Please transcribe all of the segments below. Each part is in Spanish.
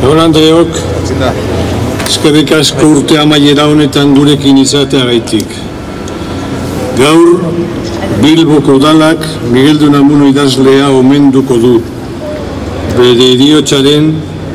Egun Andreok, eskerrik asko urte amaiera honetan gurekin izateagaitik. Gaur, Bilboko udalak Miguel de Unamuno idazlea omenduko du. Bere heriotzaren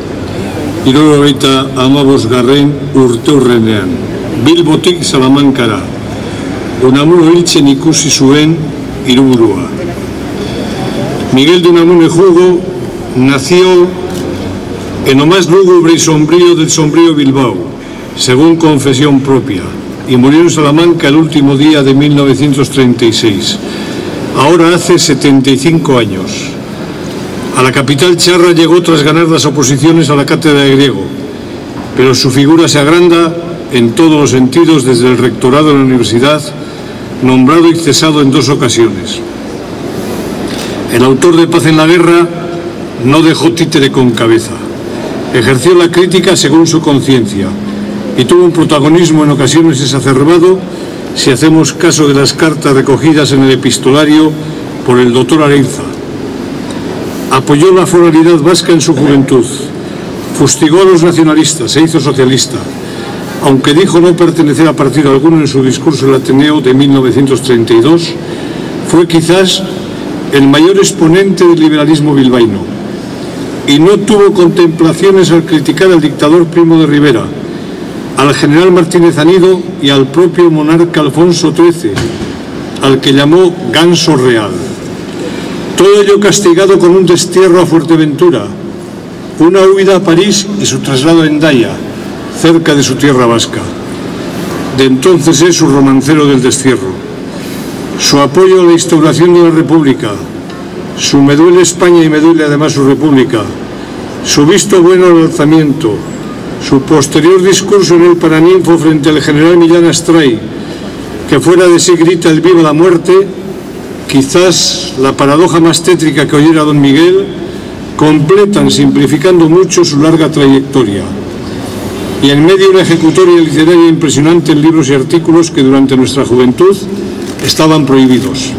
75. urteurrenean, Bilbotik Salamankara. Unamuno hiltzen ikusi zuen hiriburua. Miguel de Unamuno y Jugo nació en lo más lúgubre y sombrío del sombrío Bilbao, según confesión propia, y murió en Salamanca el último día de 1936. Ahora hace 75 años. A la capital charra llegó tras ganar las oposiciones a la cátedra de griego, pero su figura se agranda en todos los sentidos desde el rectorado de la universidad, nombrado y cesado en 2 ocasiones. El autor de Paz en la Guerra no dejó títere con cabeza. Ejerció la crítica según su conciencia y tuvo un protagonismo en ocasiones exacerbado si hacemos caso de las cartas recogidas en el epistolario por el doctor Areilza. Apoyó la foralidad vasca en su juventud, fustigó a los nacionalistas, se hizo socialista, aunque dijo no pertenecer a partido alguno en su discurso del Ateneo de 1932, fue quizás el mayor exponente del liberalismo bilbaíno. Y no tuvo contemplaciones al criticar al dictador Primo de Rivera, al general Martínez Anido y al propio monarca Alfonso XIII, al que llamó ganso real. Todo ello castigado con un destierro a Fuerteventura, una huida a París y su traslado a Hendaya, cerca de su tierra vasca. De entonces es su romancero del destierro. Su apoyo a la instauración de la República, su me duele España y me duele además su República, su visto bueno al alzamiento, su posterior discurso en el Paraninfo frente al general Millán Astray, que fuera de sí grita el viva la muerte, quizás la paradoja más tétrica que oyera don Miguel, completan, simplificando mucho, su larga trayectoria. Y en medio una ejecutoria literaria impresionante en libros y artículos que durante nuestra juventud estaban prohibidos.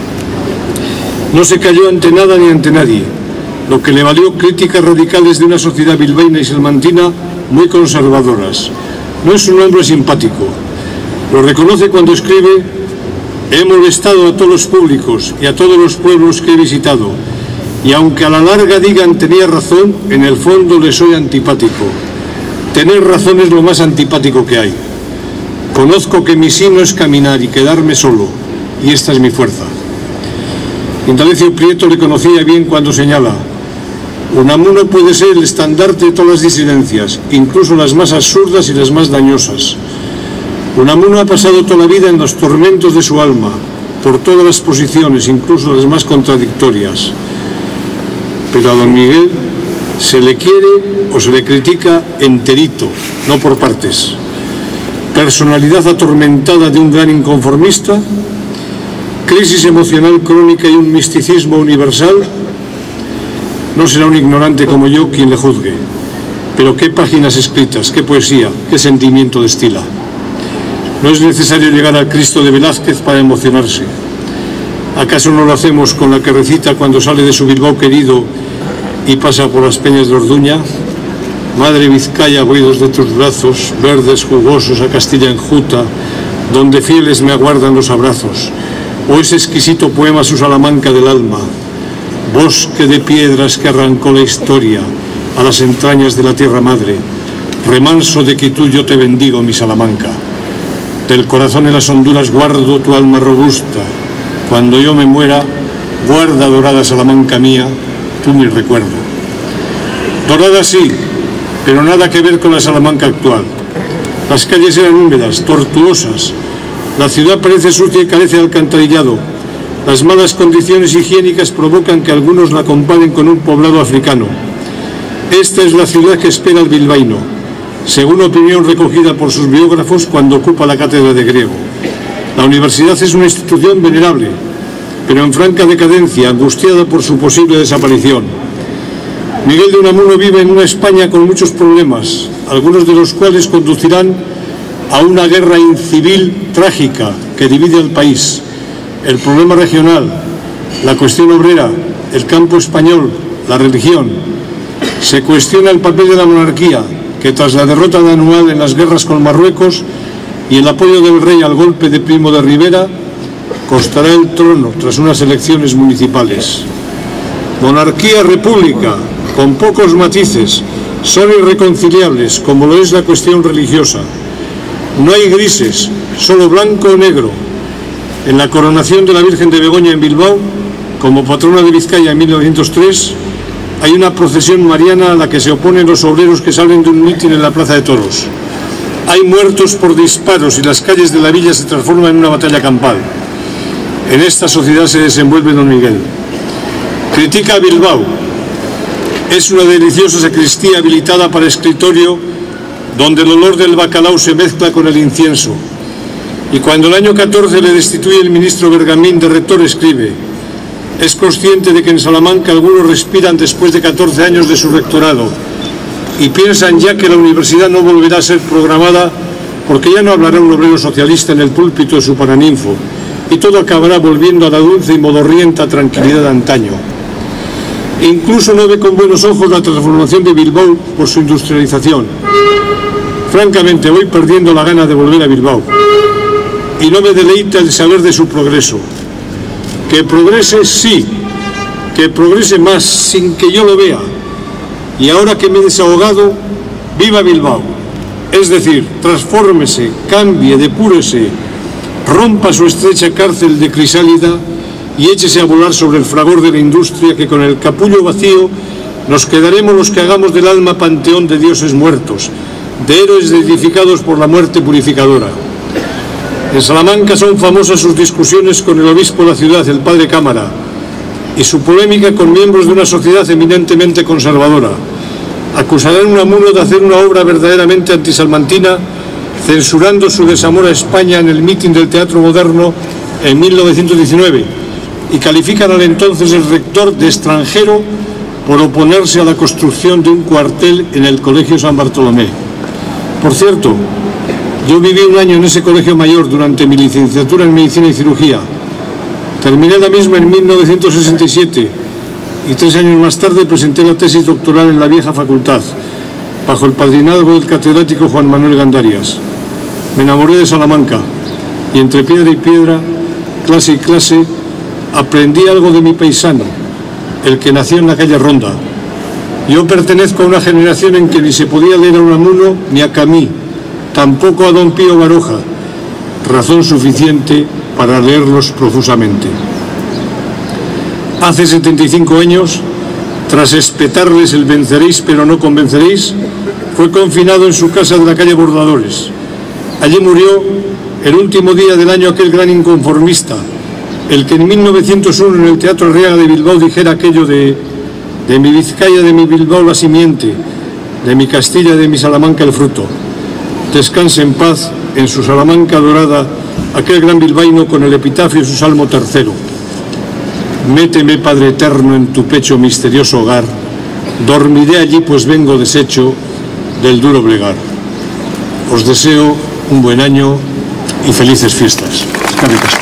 No se cayó ante nada ni ante nadie, lo que le valió críticas radicales de una sociedad bilbaína y salmantina muy conservadoras. No es un hombre simpático. Lo reconoce cuando escribe: he molestado a todos los públicos y a todos los pueblos que he visitado, y aunque a la larga digan tenía razón, en el fondo le soy antipático. Tener razón es lo más antipático que hay. Conozco que mi sino es caminar y quedarme solo, y esta es mi fuerza. Indalecio Prieto le conocía bien cuando señala: Unamuno puede ser el estandarte de todas las disidencias, incluso las más absurdas y las más dañosas. Unamuno ha pasado toda la vida en los tormentos de su alma, por todas las posiciones, incluso las más contradictorias. Pero a don Miguel se le quiere o se le critica enterito, no por partes. Personalidad atormentada de un gran inconformista, crisis emocional crónica y un misticismo universal. No será un ignorante como yo quien le juzgue, pero qué páginas escritas, qué poesía, qué sentimiento destila. No es necesario llegar al Cristo de Velázquez para emocionarse. ¿Acaso no lo hacemos con la que recita cuando sale de su Bilbao querido y pasa por las peñas de Orduña? Madre Vizcaya, buidos de tus brazos, verdes jugosos a Castilla enjuta, donde fieles me aguardan los abrazos. O ese exquisito poema Su Salamanca del alma, bosque de piedras que arrancó la historia a las entrañas de la tierra madre, remanso de quietud yo te bendigo, mi Salamanca. Del corazón en las honduras guardo tu alma robusta, cuando yo me muera, guarda dorada Salamanca mía, tú mi recuerdo. Dorada sí, pero nada que ver con la Salamanca actual. Las calles eran húmedas, tortuosas, la ciudad parece sucia y carece de alcantarillado. Las malas condiciones higiénicas provocan que algunos la comparen con un poblado africano. Esta es la ciudad que espera el bilbaíno, según opinión recogida por sus biógrafos cuando ocupa la cátedra de griego. La universidad es una institución venerable, pero en franca decadencia, angustiada por su posible desaparición. Miguel de Unamuno vive en una España con muchos problemas, algunos de los cuales conducirán a una guerra incivil trágica que divide al país. El problema regional, la cuestión obrera, el campo español, la religión. Se cuestiona el papel de la monarquía, que tras la derrota de Anual en las guerras con Marruecos y el apoyo del rey al golpe de Primo de Rivera, costará el trono tras unas elecciones municipales. Monarquía-república, con pocos matices, son irreconciliables, como lo es la cuestión religiosa. No hay grises, solo blanco o negro. En la coronación de la Virgen de Begoña en Bilbao, como patrona de Vizcaya en 1903, hay una procesión mariana a la que se oponen los obreros que salen de un mitin en la Plaza de Toros. Hay muertos por disparos y las calles de la villa se transforman en una batalla campal. En esta sociedad se desenvuelve don Miguel. Critica a Bilbao. Es una deliciosa sacristía habilitada para escritorio donde el olor del bacalao se mezcla con el incienso. Y cuando el año 14 le destituye el ministro Bergamín de rector, escribe: es consciente de que en Salamanca algunos respiran después de 14 años de su rectorado y piensan ya que la universidad no volverá a ser programada porque ya no hablará un obrero socialista en el púlpito de su paraninfo y todo acabará volviendo a la dulce y modorrienta tranquilidad de antaño. Incluso no ve con buenos ojos la transformación de Bilbao por su industrialización. Francamente, voy perdiendo la gana de volver a Bilbao y no me deleita el saber de su progreso. Que progrese, sí, que progrese más, sin que yo lo vea. Y ahora que me he desahogado, viva Bilbao. Es decir, transfórmese, cambie, depúrese, rompa su estrecha cárcel de crisálida y échese a volar sobre el fragor de la industria, que con el capullo vacío nos quedaremos los que hagamos del alma panteón de dioses muertos, de héroes edificados por la muerte purificadora. En Salamanca son famosas sus discusiones con el obispo de la ciudad, el padre Cámara, y su polémica con miembros de una sociedad eminentemente conservadora. Acusarán a Unamuno de hacer una obra verdaderamente antisalmantina, censurando su desamor a España en el mitin del Teatro Moderno en 1919, y califican al entonces el rector de extranjero por oponerse a la construcción de un cuartel en el Colegio San Bartolomé. Por cierto, yo viví un año en ese colegio mayor durante mi licenciatura en Medicina y Cirugía. Terminé la misma en 1967 y 3 años más tarde presenté la tesis doctoral en la vieja facultad, bajo el padrinazgo del catedrático Juan Manuel Gandarias. Me enamoré de Salamanca y entre piedra y piedra, clase y clase, aprendí algo de mi paisano, el que nació en la calle Ronda. Yo pertenezco a una generación en que ni se podía leer a Unamuno ni a Camí, tampoco a don Pío Baroja, razón suficiente para leerlos profusamente. Hace 75 años, tras espetarles el venceréis pero no convenceréis, fue confinado en su casa de la calle Bordadores. Allí murió el último día del año aquel gran inconformista, el que en 1901 en el Teatro Arriaga de Bilbao dijera aquello de mi Vizcaya, de mi Bilbao la simiente, de mi Castilla, de mi Salamanca el fruto. Descanse en paz en su Salamanca dorada aquel gran bilbaíno con el epitafio y su salmo tercero. Méteme, Padre eterno, en tu pecho misterioso hogar, dormiré allí pues vengo deshecho del duro bregar. Os deseo un buen año y felices fiestas. Eskerrik asko.